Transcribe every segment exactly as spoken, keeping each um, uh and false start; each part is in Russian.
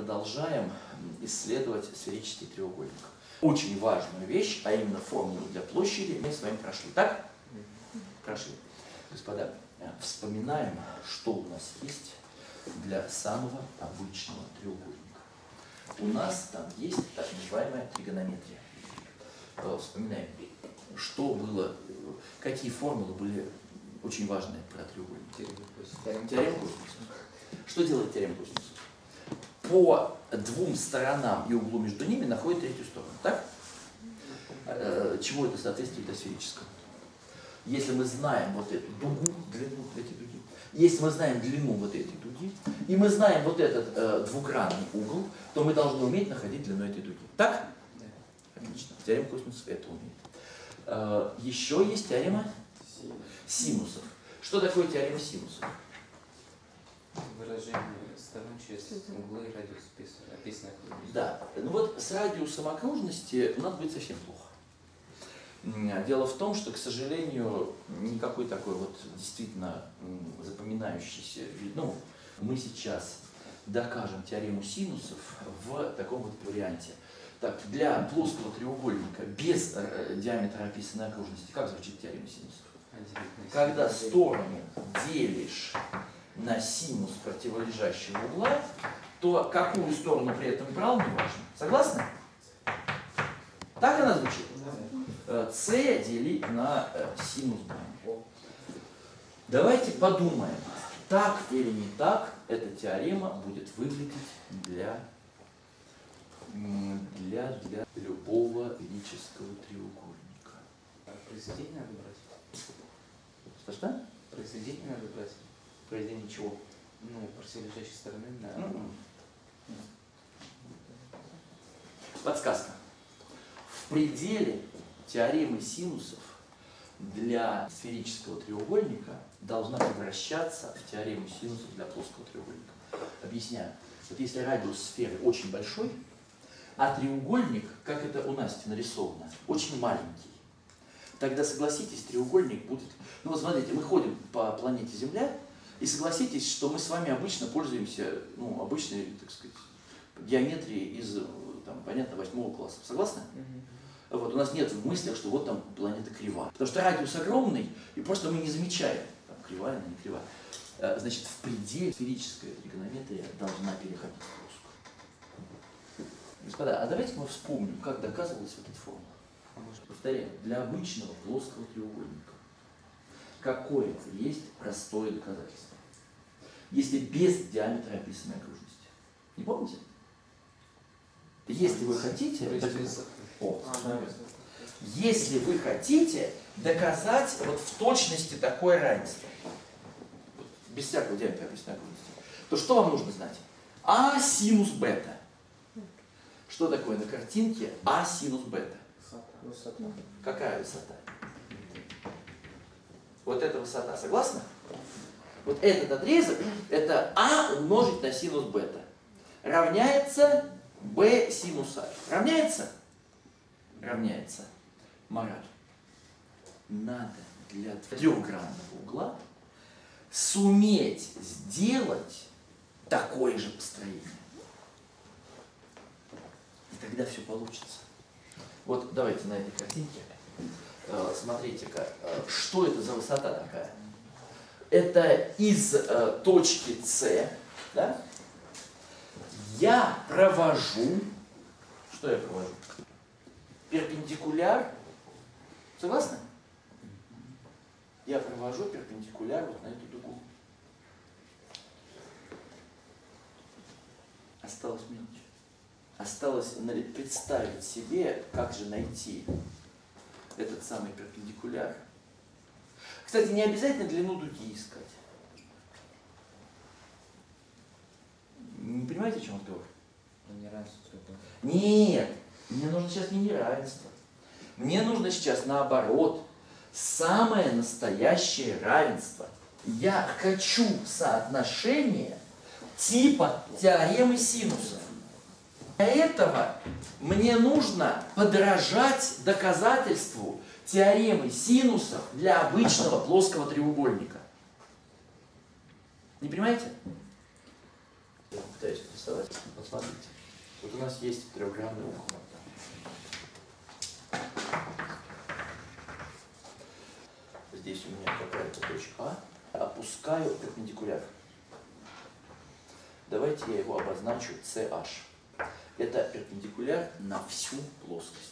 продолжаем исследовать сферический треугольник. Очень важную вещь, а именно формулу для площади, мы с вами прошли. Так? Прошли. Господа, вспоминаем, что у нас есть для самого обычного треугольника. У нас там есть так называемая тригонометрия. Вспоминаем, что было, какие формулы были очень важные про треугольник. Теорема косинуса. Что делает теорема косинуса? По двум сторонам и углу между ними находит третью сторону. Так? Чему это соответствует для сферического? Если мы знаем вот эту дугу, длину этой дуги, если мы знаем длину вот этой дуги, и мы знаем вот этот э, двугранный угол, то мы должны уметь находить длину этой дуги. Так? Да. Отлично. Теорема косинусов это умеет. Э, еще есть теорема синусов. Что такое теорема синусов? Выражение сторон через углы и радиус описанной окружности. Да. Ну вот с радиусом окружности у нас будет совсем плохо. Дело в том, что, к сожалению, никакой такой вот действительно запоминающийся, ну, мы сейчас докажем теорему синусов в таком вот варианте. Так, для плоского треугольника без э, диаметра описанной окружности, как звучит теорема синусов? Когда сторону делишь на синус противолежащего угла, то какую сторону при этом брал, не важно. Согласны? Так она звучит? С дели на синус b. Давайте подумаем, так или не так эта теорема будет выглядеть для, для, для любого сферического треугольника. Произведение надо брать. Что-что? Произведение надо брать. Произведение чего? Ну, противолежащей стороны на... Mm-hmm. Подсказка. В пределе теоремы синусов для сферического треугольника должна превращаться в теорему синусов для плоского треугольника. Объясняю. Вот если радиус сферы очень большой, а треугольник, как это у Насти нарисовано, очень маленький, тогда, согласитесь, треугольник будет... Ну вот смотрите, мы ходим по планете Земля, и согласитесь, что мы с вами обычно пользуемся, ну, обычной, так сказать, геометрией из, там, понятно, восьмого класса. Согласны? Вот, у нас нет в мыслях, что вот там планета кривая. Потому что радиус огромный, и просто мы не замечаем, там, кривая она, не кривая. Значит, в пределе сферическая тригонометрия должна переходить в плоскую. Господа, а давайте мы вспомним, как доказывалась вот эта формула. Повторяю, для обычного плоского треугольника какое есть простое доказательство? Если без диаметра описанной окружности. Не помните? Если вы хотите... О, если вы хотите доказать вот в точности такое равенство, без всякого диаметра описанной окружности, то что вам нужно знать? А синус бета. Что такое на картинке А синус бета? Высота. Какая высота? Вот эта высота, согласны? Вот этот отрезок, это А умножить на синус бета. Равняется b синус А. Равняется? Равняется. Мораль. Надо для трехгранного угла суметь сделать такое же построение. И тогда все получится. Вот давайте на этой картинке. Смотрите-ка, что это за высота такая? Это из э, точки С, да? Я провожу, что я провожу? Перпендикуляр, согласны? Я провожу перпендикуляр вот на эту дугу. Осталось мелочь. Осталось представить себе, как же найти этот самый перпендикуляр. Кстати, не обязательно длину дуги искать. Не понимаете, о чем разговор? Неравенство. Нет, мне нужно сейчас не неравенство. Мне нужно сейчас наоборот, самое настоящее равенство. Я хочу соотношение типа теоремы синусов. Для этого мне нужно подражать доказательству теоремы синусов для обычного плоского треугольника. Не понимаете? Я пытаюсь нарисовать. Вот смотрите. у нас есть трехгранный угол. Здесь у меня какая-то точка А. Опускаю перпендикуляр. Давайте я его обозначу си эйч. Это перпендикуляр на всю плоскость.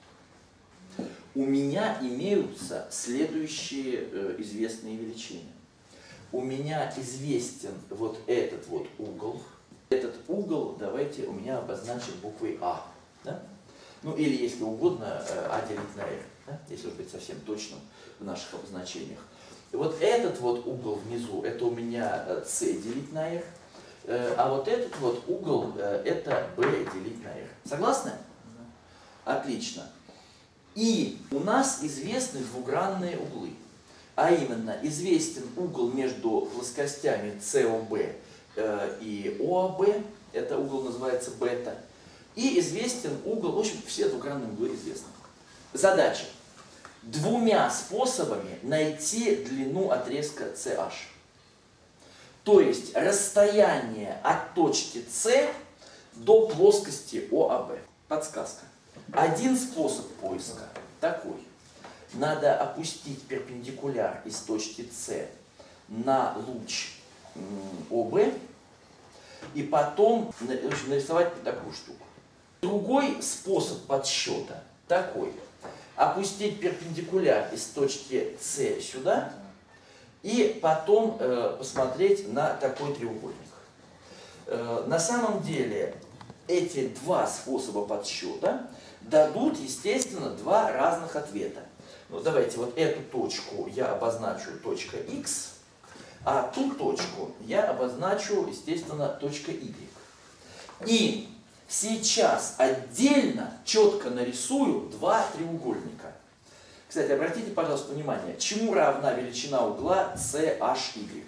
У меня имеются следующие э, известные величины. У меня известен вот этот вот угол. Этот угол давайте у меня обозначим буквой А. Да? Ну или, если угодно, А делить на R, да? Если уж быть совсем точным в наших обозначениях. И вот этот вот угол внизу, это у меня С делить на R. А вот этот вот угол, это B делить на R. Согласны? Отлично. И у нас известны двугранные углы. А именно, известен угол между плоскостями си о би и о а бэ. Это угол называется бета. И известен угол, в общем, все двугранные углы известны. Задача. Двумя способами найти длину отрезка си эйч. То есть расстояние от точки С до плоскости о а бэ. Подсказка. Один способ поиска такой. Надо опустить перпендикуляр из точки С на луч о бэ и потом нарисовать такую штуку. Другой способ подсчета такой. Опустить перпендикуляр из точки С сюда и потом э, посмотреть на такой треугольник. Э, на самом деле эти два способа подсчета дадут, естественно, два разных ответа. Ну, давайте вот эту точку я обозначу точка X, а ту точку я обозначу, естественно, точка Y. И сейчас отдельно четко нарисую два треугольника. Кстати, обратите, пожалуйста, внимание, чему равна величина угла си эйч ай?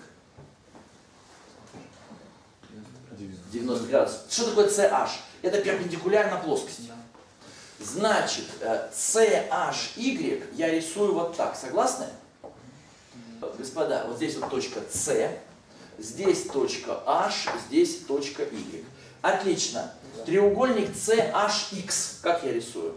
девяносто градусов. Что такое си эйч? Это перпендикуляр на плоскости. Значит, си эйч ай я рисую вот так. Согласны? Господа, вот здесь вот точка С, здесь точка H, здесь точка Y. Отлично. Треугольник си эйч икс. Как я рисую?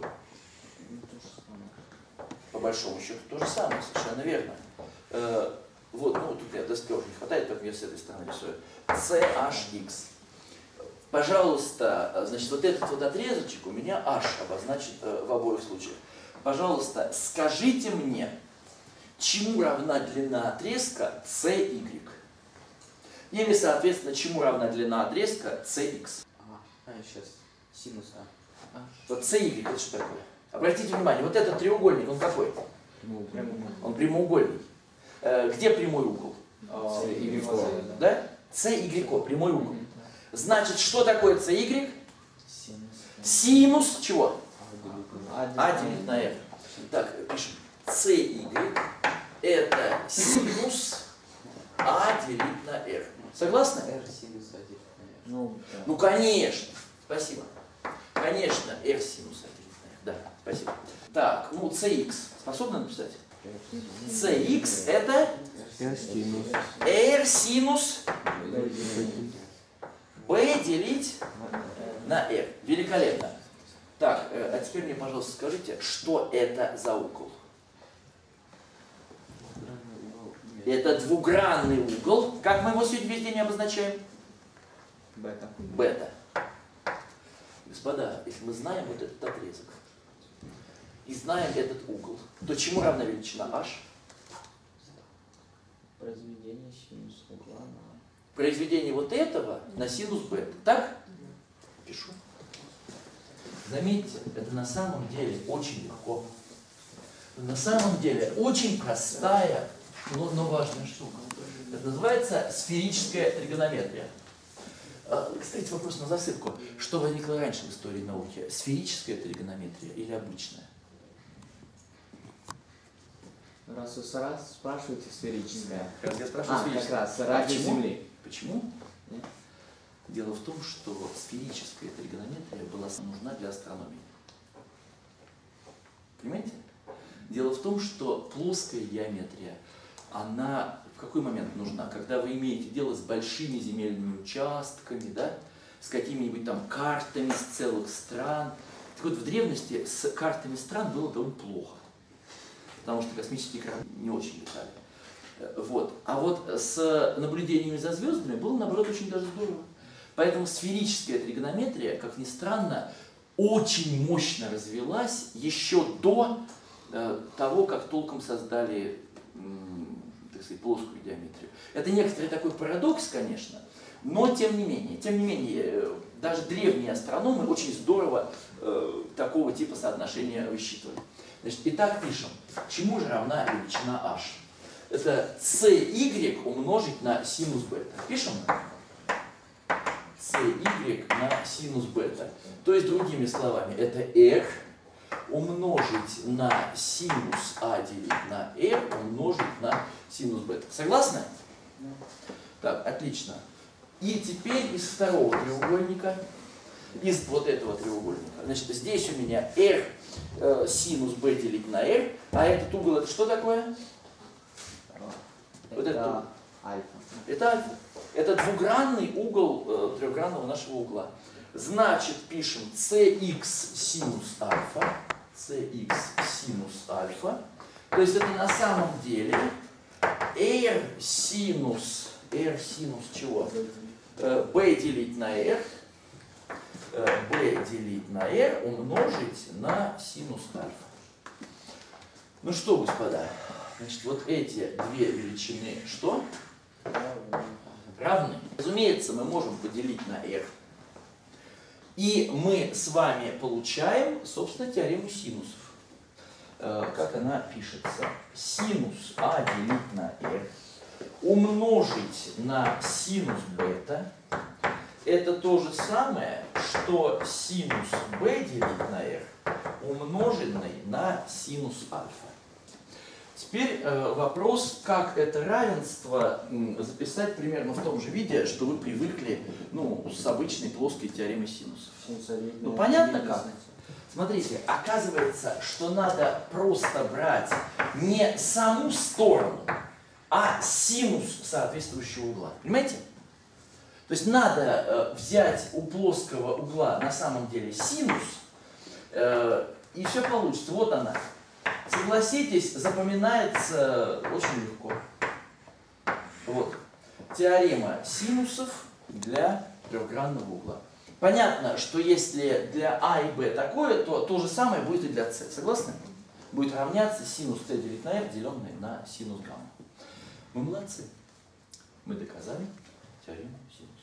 По большому счету то же самое, совершенно верно. Э, вот, ну тут я доски уже не хватает, поэтому я с этой стороны рисую. си эйч икс. Пожалуйста, значит, вот этот вот отрезочек у меня H обозначен э, в обоих случаях. Пожалуйста, скажите мне, чему равна длина отрезка си ай? Или, соответственно, чему равна длина отрезка си икс? А, сейчас. Синус А. Вот си ай это что такое? Обратите внимание, вот этот треугольник, он какой? Прямоугольный. Он прямоугольный. Э, где прямой угол? си ай. Да? си ай, прямой угол. Значит, что такое си ай? Синус чего? А делить на R. Так, пишем. си ай это синус А делить на R. Согласны? R синус А делить на R. Ну, да. Ну, конечно. Спасибо. Конечно, R синус А делить на R. Да, спасибо. Так, ну, си икс. Способны написать? си икс это R синус B делить на R. Великолепно. Так, а теперь мне, пожалуйста, скажите, что это за угол? Это двугранный угол. Как мы его сегодня весь день обозначаем? Бета. Бета. Господа, если мы знаем вот этот отрезок и знаем этот угол, то чему равна величина H? Произведение синуса угла на... Произведение вот этого на синус бета. Так? Пишу. Заметьте, это на самом деле очень легко. На самом деле очень простая, но, но важная штука. Это называется сферическая тригонометрия. Кстати, вопрос на засыпку. Что возникло раньше в истории науки? Сферическая тригонометрия или обычная? Раз вы раз спрашиваете сферическая. Как раз я спрашиваю А, как сферическая. раз, ради Почему? Земли. Почему? Нет? Дело в том, что сферическая тригонометрия была нужна для астрономии. Понимаете? Дело в том, что плоская геометрия, она в какой момент нужна? Когда вы имеете дело с большими земельными участками, да? с какими-нибудь там картами с целых стран. Так вот, в древности с картами стран было довольно плохо, потому что космические корабли не очень летали. Вот. А вот с наблюдениями за звездами было, наоборот, очень даже здорово. Поэтому сферическая тригонометрия, как ни странно, очень мощно развилась еще до э, того, как толком создали э, так сказать, плоскую геометрию. Это некоторый такой парадокс, конечно, но тем не менее, тем не менее, э, даже древние астрономы очень здорово э, такого типа соотношения высчитывали. Значит, итак, пишем, чему же равна величина h? Это cy умножить на синус бета. Пишем? cy на синус бета. То есть, другими словами, это r умножить на синус а делить на r умножить на синус бета. Согласны? Так, отлично. И теперь из второго треугольника, из вот этого треугольника, значит, здесь у меня r э, синус b делить на r, а этот угол это что такое? Вот это это, альфа. это альфа. Это двугранный угол э, трехгранного нашего угла. Значит, пишем cx синус альфа, cx синус альфа. То есть это на самом деле r синус, r синус чего? Э, b делить на r, э, b делить на r умножить на синус альфа. Ну что, господа, значит, вот эти две величины что? Равны. Разумеется, мы можем поделить на r. И мы с вами получаем, собственно, теорему синусов. Э, как она пишется? Синус а делить на r умножить на синус бета. Это то же самое, что синус b делить на r умноженный на синус альфа. Теперь э, вопрос, как это равенство м, записать примерно в том же виде, что вы привыкли, ну, с обычной плоской теоремой синусов. Ну, понятно как? Смотрите, оказывается, что надо просто брать не саму сторону, а синус соответствующего угла. Понимаете? То есть надо э, взять у плоского угла на самом деле синус, э, и все получится. Вот она. Согласитесь, запоминается очень легко. Вот. Теорема синусов для трехгранного угла. Понятно, что если для А и Б такое, то то же самое будет и для С. Согласны? Будет равняться синус С делить на R, деленный на синус гамма. Мы молодцы. Мы доказали теорему синусов.